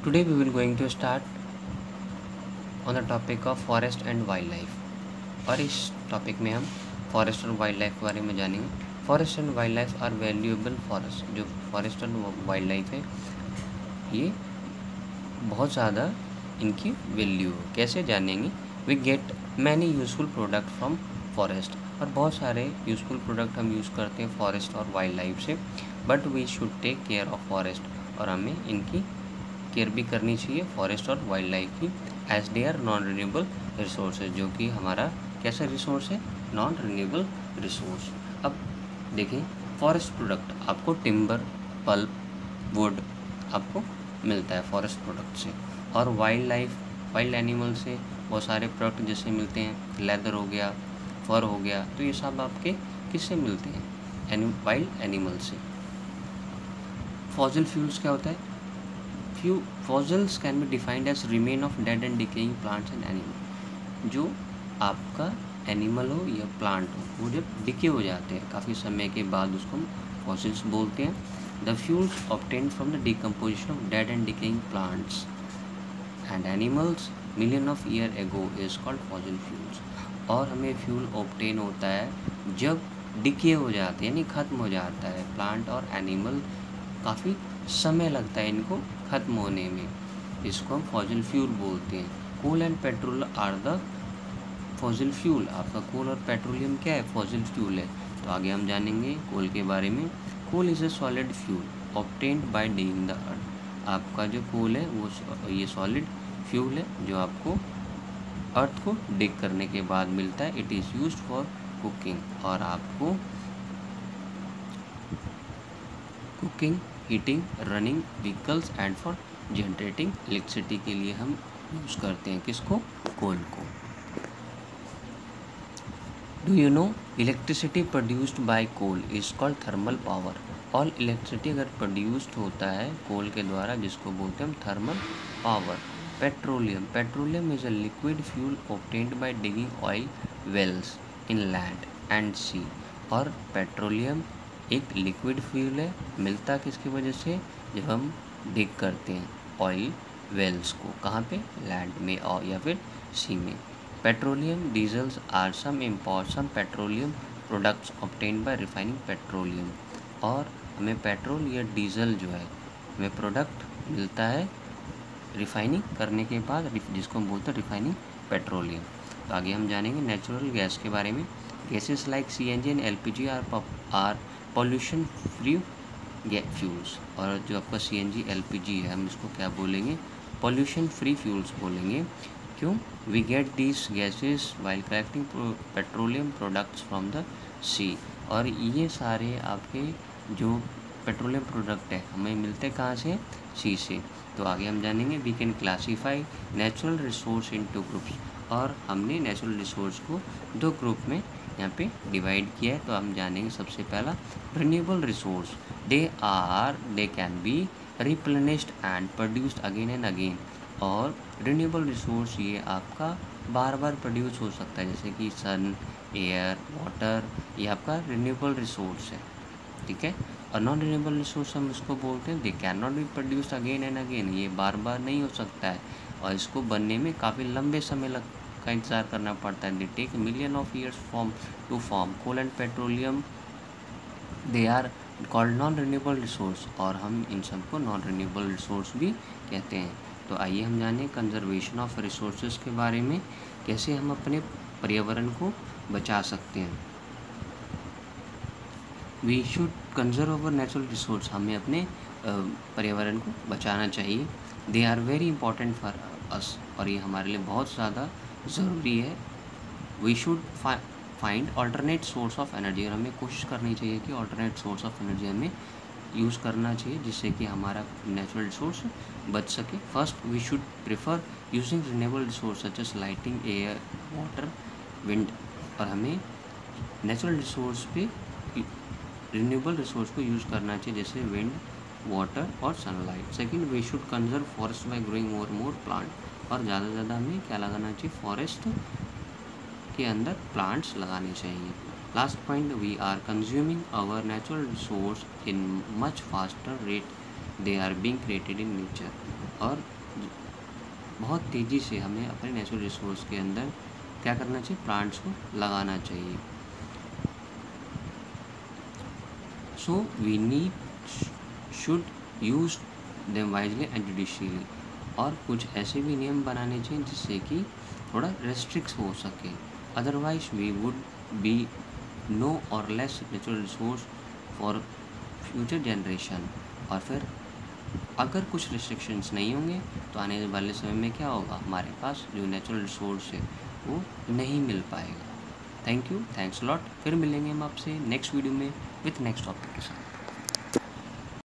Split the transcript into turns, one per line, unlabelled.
Today we will going to start on the topic of forest and wildlife। और इस topic में हम forest और वाइल्ड लाइफ के बारे में जानेंगे। Forest and wildlife are valuable forest. जो फॉरेस्ट और वाइल्ड लाइफ है ये बहुत ज़्यादा इनकी वैल्यू है। कैसे जानेंगे? We get many useful product from forest. और बहुत सारे यूज़फुल प्रोडक्ट हम यूज़ करते हैं फॉरेस्ट और वाइल्ड लाइफ से। But we should take care of forest. और हमें इनकी केयर भी करनी चाहिए फॉरेस्ट और वाइल्ड लाइफ की, as they are non renewable resources. जो कि हमारा कैसा रिसोर्स है? Non renewable resource. अब देखें, फॉरेस्ट प्रोडक्ट आपको टिम्बर, पल्प, वुड आपको मिलता है फॉरेस्ट प्रोडक्ट से। और वाइल्ड लाइफ, वाइल्ड एनिमल से बहुत सारे प्रोडक्ट जैसे मिलते हैं, लेदर हो गया, फर हो गया। तो ये सब आपके किससे मिलते हैं? वाइल्ड एनिमल से। फॉसिल फ्यूल्स क्या होता है? Fossils can be defined as remain of dead and decaying plants and animal। जो आपका एनिमल हो या प्लांट हो, वो जब डिके हो जाते हैं काफ़ी समय के बाद, उसको हम फॉसिल्स बोलते हैं। The fuels obtained from the decomposition of dead and decaying plants and animals million of year ago is called fossil fuels। और हमें फ्यूल ऑब्टेन होता है जब डिके हो जाते हैं, यानी ख़त्म हो जाता है प्लांट और एनिमल। काफ़ी समय लगता है इनको ख़त्म होने में, इसको हम फॉसिल फ्यूल बोलते हैं। Coal and petrol are the fossil fuel. आपका कोल और पेट्रोलियम क्या है? फॉसिल फ्यूल है। तो आगे हम जानेंगे कोल के बारे में। Coal is a solid fuel obtained by digging the earth. आपका जो कोल है वो ये सॉलिड फ्यूल है जो आपको अर्थ को डिग करने के बाद मिलता है। It is used for cooking. और आपको cooking, heating, running vehicles and for generating electricity के लिए हम यूज़ करते हैं किसको? कोल को। Do you know electricity produced by coal is called thermal power. All electricity अगर प्रोड्यूस्ड होता है कोल के द्वारा, जिसको बोलते हैं हम thermal power. Petroleum, petroleum is a liquid fuel obtained by digging oil wells in land and sea. और पेट्रोलियम एक लिक्विड फ्यूल है, मिलता किसकी वजह से? जब हम डिग करते हैं ऑयल वेल्स को, कहाँ पे? लैंड में और या फिर सी में। Petroleum diesels are some petroleum products obtained by refining petroleum. और हमें पेट्रोल या डीजल जो है हमें प्रोडक्ट मिलता है रिफाइनिंग करने के बाद, जिसको हम बोलते हैं रिफाइनिंग पेट्रोलियम। तो आगे हम जानेंगे नेचुरल गैस के बारे में। Gases like CNG and LPG are pollution free fuels. और जो आपका CNG LPG है, हम इसको क्या बोलेंगे? पॉल्यूशन फ्री फ्यूल्स बोलेंगे। क्यों? We get this gases while collecting petroleum products from the sea. और ये सारे आपके जो पेट्रोलियम प्रोडक्ट है हमें मिलते कहाँ से? सी से। तो आगे हम जानेंगे we can classify natural resource in 2 groups. और हमने नेचुरल रिसोर्स को 2 ग्रुप में यहाँ पे डिवाइड किया है। तो हम जानेंगे सबसे पहला renewable resource. They can be replenished and produced again and again. और रिन्यूएबल रिसोर्स ये आपका बार बार प्रोड्यूस हो सकता है, जैसे कि सन, एयर, वाटर, ये आपका रिन्यूएबल रिसोर्स है। ठीक है। और नॉन रिन्यूएबल रिसोर्स हम इसको बोलते हैं they can not be produced again and again. ये बार बार नहीं हो सकता है और इसको बनने में काफ़ी लंबे समय का इंतज़ार करना पड़ता है। They take million of years to form. Coal and petroleum they are called non renewable resource. और हम इन सबको नॉन रिन्यूएबल रिसोर्स भी कहते हैं। तो आइए हम जानें कंजर्वेशन ऑफ रिसोर्सेज के बारे में, कैसे हम अपने पर्यावरण को बचा सकते हैं। We should conserve our natural resource. हमें अपने पर्यावरण को बचाना चाहिए। They are very important for us. और ये हमारे लिए बहुत ज़्यादा ज़रूरी है। We should find alternate source of energy. और हमें कोशिश करनी चाहिए कि ऑल्टरनेट सोर्स ऑफ एनर्जी हमें यूज़ करना चाहिए, जिससे कि हमारा नेचुरल रिसोर्स बच सके। First we should prefer using renewable resource such as lighting, air, water, wind. और हमें नेचुरल रिसोर्स पे रिन्यूएबल रिसोर्स को यूज़ करना चाहिए, जैसे विंड, वाटर और sunlight. Second we should conserve forest by growing more plant. और ज़्यादा से ज़्यादा हमें क्या लगाना चाहिए? फॉरेस्ट के अंदर प्लांट्स लगाने चाहिए। Last point, we are consuming our natural resource in much faster rate they are being created in nature. और बहुत तेज़ी से हमें अपने नेचुरल रिसोर्स के अंदर क्या करना चाहिए, प्लांट्स को लगाना चाहिए। So we need should use them wisely and judicially, और कुछ ऐसे भी नियम बनाने चाहिए जिससे कि थोड़ा रेस्ट्रिक्ट हो सके, otherwise we would be no और less natural resource for future generation. और फिर अगर कुछ रिस्ट्रिक्शंस नहीं होंगे तो आने वाले समय में क्या होगा, हमारे पास जो नेचुरल रिसोर्स है वो नहीं मिल पाएगा। Thank you, thanks lot. फिर मिलेंगे हम आपसे नेक्स्ट वीडियो में विथ नेक्स्ट टॉपिक के साथ।